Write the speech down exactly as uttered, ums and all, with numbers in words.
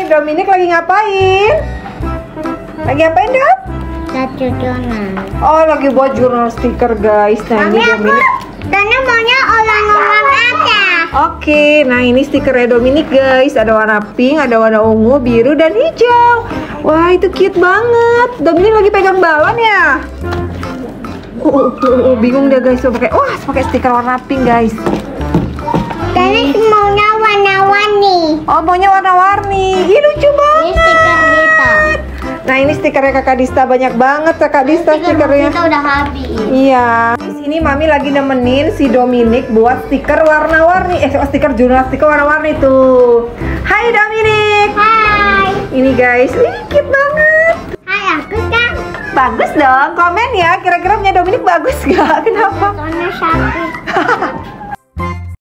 Dominic lagi ngapain? Lagi ngapain, Dap? Satu jurnal. Oh, lagi buat jurnal stiker, guys. Nah, ini Dominic. Tanya maunya orang-orang aja. Oke, nah ini stikernya Dominic, guys. Ada warna pink, ada warna ungu, biru, dan hijau. Wah, itu cute banget. Dominic lagi pegang balon ya? Uh, uh, uh, uh, bingung deh, guys. Pakai, wah, pakai stiker warna pink, guys. Tanya maunya warna-warni. Oh, maunya warna-warni. Ih, lucu banget. Ini stiker kita. Nah, ini stikernya Kakak Dista, banyak banget Kakak Dista stikernya. Kita udah habis. Iya. Di sini Mami lagi nemenin si Dominic buat stiker warna-warni. Eh, stiker jurnal stiker warna-warni tuh. Hai Dominic. Hai. Ini guys, wih, cute banget. Hai, aku kan. Bagus dong. Komen ya, kira-kira punya Dominic bagus gak? Kenapa? Soalnya sakit.